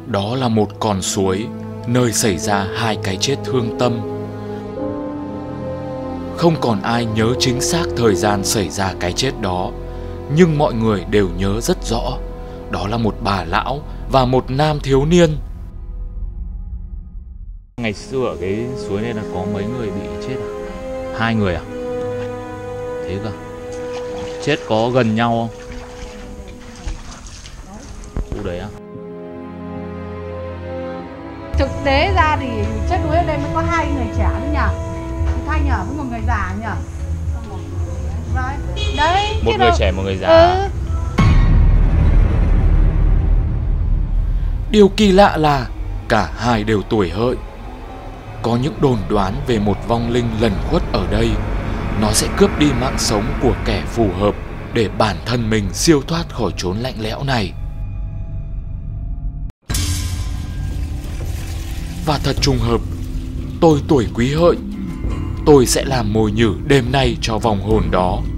Đó là một con suối, nơi xảy ra hai cái chết thương tâm. Không còn ai nhớ chính xác thời gian xảy ra cái chết đó, nhưng mọi người đều nhớ rất rõ. Đó là một bà lão và một nam thiếu niên. Ngày xưa ở cái suối này là có mấy người bị chết à? 2 người à? Thế cơ. Chết có gần nhau không? Khu đấy á? Thực tế ra thì chết đuối ở đây mới có 2 người trẻ thôi nhỉ? Thanh nhỉ, với một người già nhỉ? Đấy. Một người trẻ, một người già. Điều kỳ lạ là cả hai đều tuổi hợi. Có những đồn đoán về một vong linh lẩn khuất ở đây. Nó sẽ cướp đi mạng sống của kẻ phù hợp để bản thân mình siêu thoát khỏi chốn lạnh lẽo này. Và thật trùng hợp, tôi tuổi Quý Hợi. Tôi sẽ làm mồi nhử đêm nay cho vong hồn đó.